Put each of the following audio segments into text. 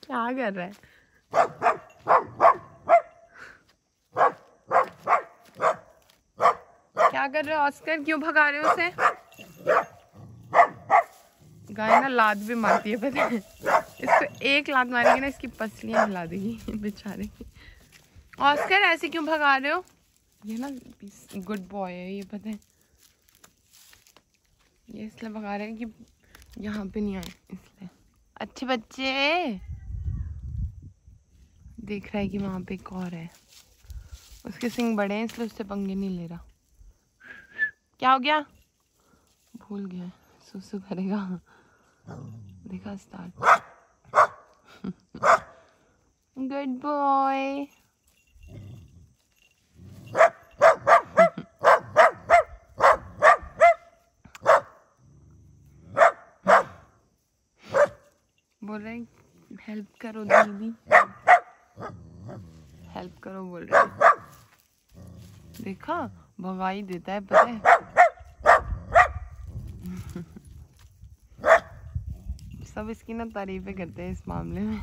क्या कर रहा है? क्या कर रहे हो ऑस्कर? क्यों भगा रहे हो उसे? गाय ना लात भी मारती है, पता है? इसको एक लात मारेगी ना, इसकी पसलियां हिला देगी बेचारे की। ऑस्कर ऐसे क्यों भगा रहे हो? ये ना गुड बॉय है ये, पता है? ये इसलिए भगा रहे हैं कि यहाँ पे नहीं आए, इसलिए। अच्छे बच्चे। देख रहा है कि वहां पे एक और है, उसके सिंग बड़े हैं इसलिए उससे पंगे नहीं ले रहा। क्या हो गया? भूल गया, सुसु करेगा। देखा स्टार्ट। Good boy. बोल रहे हेल्प करो दीदी, हेल्प करो बोल रहे। देखा, भगाई देता है, पता है? सब इसकी ना तारीफें करते हैं इस मामले में।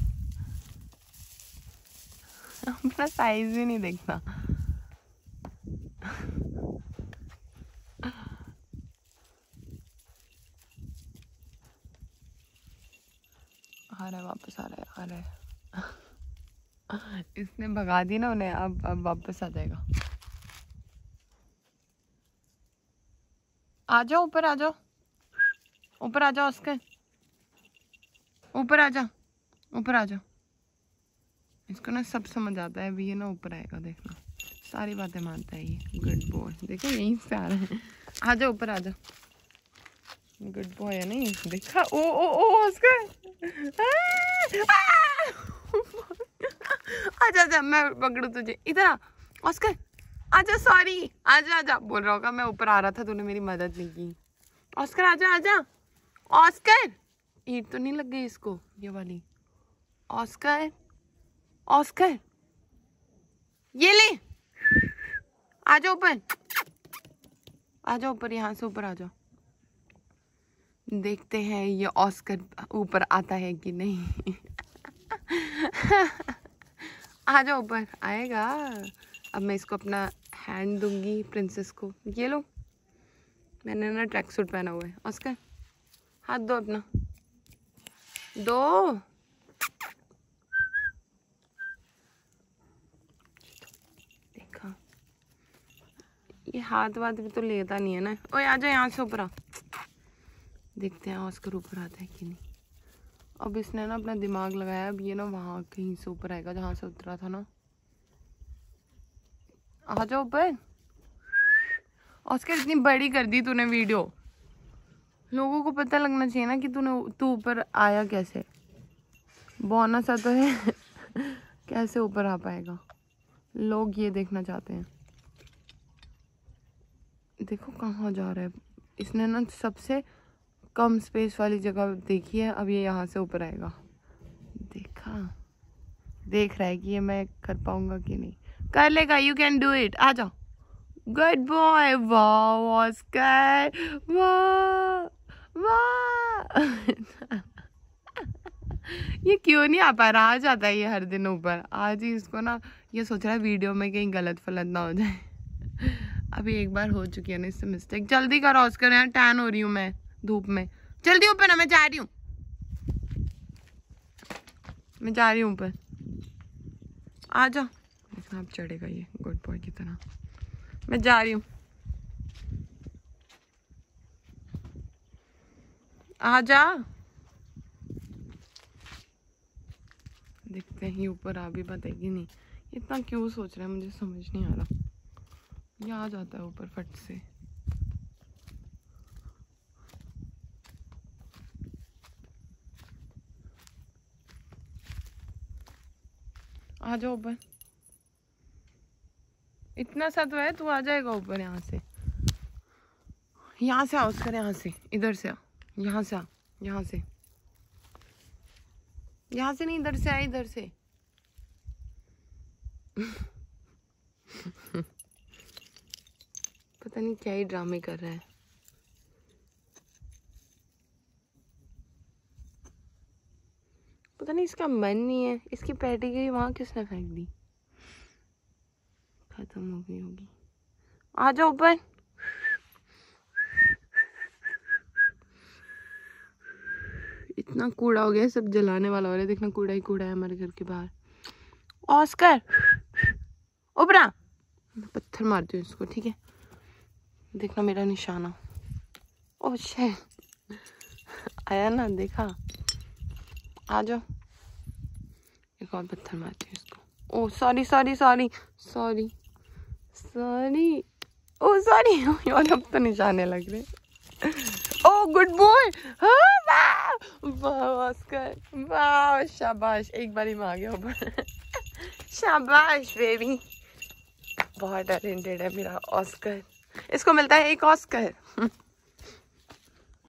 अपना साइज भी नहीं देखता। आ रहा है, वापस आ रहा है। इसने भगा दी ना उन्हें, अब वापस आ जाएगा। आ जाओ ऊपर, आ जाओ ऊपर, आ जाओ उसके ऊपर, आ जाओ ऊपर, आ जाओ। इसको ना सब समझ आता है, अभी ये ना ऊपर आएगा, देखना। सारी बातें मानता है ये। Good boy. देखो यहीं से आ रहा है। आ जाओ ऊपर, आ जाओ। गुड बॉय है नहीं? देखा? ओ ओ ओ उसका। आजा आजा, मैं पकड़ू तुझे। इधर आ ऑस्कर, आजा। सॉरी, आजा आजा। बोल रहा होगा मैं ऊपर आ रहा था, तूने मेरी मदद नहीं की। ऑस्कर आजा आजा। ऑस्कर, ईंट तो नहीं लग गई इसको, ये वाली। ऑस्कर, ऑस्कर, ये ले। आ जाओ ऊपर, आ जाओ ऊपर, यहाँ से ऊपर आ जाओ। देखते हैं ये ऑस्कर ऊपर आता है कि नहीं। आ जाओ ऊपर, आएगा। अब मैं इसको अपना हैंड दूंगी प्रिंसेस को। ये लो, मैंने ना ट्रैक सूट पहना हुआ है। ऑस्कर, हाथ दो अपना, दो। देखा, ये हाथ वाथ भी तो लेता नहीं है ना। ओए आ जाओ यहाँ से ऊपर आ। देखते हैं ऑस्कर ऊपर आता है कि नहीं। अब इसने ना अपना दिमाग लगाया, अब ये ना वहां कहीं से ऊपर आएगा जहां से उतरा था ना। आ जाओ ऊपर। ऑस्कर, इतनी बड़ी कर दी तूने वीडियो, लोगों को पता लगना चाहिए ना कि तू ऊपर आया कैसे। बोनस आता है। कैसे ऊपर आ पाएगा, लोग ये देखना चाहते हैं। देखो कहाँ जा रहा है इसने ना, सबसे कम स्पेस वाली जगह देखी है। अब ये यहाँ से ऊपर आएगा। देखा, देख रहा है कि ये मैं कर पाऊंगा कि नहीं। कर लेगा, यू कैन डू इट। आ जाओ। Good boy. वाह ऑस्कर, वाह वाह। ये क्यों नहीं आ पा रहा? आ जाता है ये हर दिन ऊपर। आज ही इसको ना ये सोच रहा है वीडियो में कहीं गलत फलत ना हो जाए। अभी एक बार हो चुकी है ना इससे मिस्टेक। जल्दी करो ऑस्कर, यार टैन हो रही हूँ मैं धूप में। जल्दी ऊपर ना, मैं जा रही हूँ, मैं जा रही हूँ ऊपर। आ जाओ। देखना अब चढ़ेगा ये गुड बॉय की तरह। मैं जा रही हूँ, आ जा। देखते हैं ऊपर आ भी पाएगी नहीं। इतना क्यों सोच रहा है, मुझे समझ नहीं आ रहा। ये आ जाता है ऊपर फट से। आ जाओ ऊपर, इतना सा तो है, तू आ जाएगा ऊपर। यहाँ से, यहाँ से आओ उसकर, यहाँ से, इधर से आ, यहाँ से आ, यहाँ से, यहाँ से नहीं, इधर से आ, इधर से। पता नहीं क्या ही ड्रामे कर रहा है। पता नहीं इसका मन नहीं है। इसकी पेडिग्री वहां किसने फेंक दी? खत्म हो गई होगी। आ जाओ ऊपर। इतना कूड़ा हो गया, सब जलाने वाला हो रहा है। देखना कूड़ा ही कूड़ा है हमारे घर के बाहर। ऑस्कर ऊपर आ, पत्थर मारती हूँ इसको, ठीक है? देखना मेरा निशाना। ओह शिट, आया ना, देखा? आ जाओ, एक और पत्थर मारती हूँ इसको। Oh sorry sorry sorry sorry sorry, oh sorry. और अब तो निशाने लग रहे। ओह गुड बॉय, वाह ऑस्कर, वाह शाबाश, एक बारी में आ गया ऊपर। शाबाश बेबी, बहुत टैलेंटेड है मेरा ऑस्कर। इसको मिलता है एक ऑस्कर।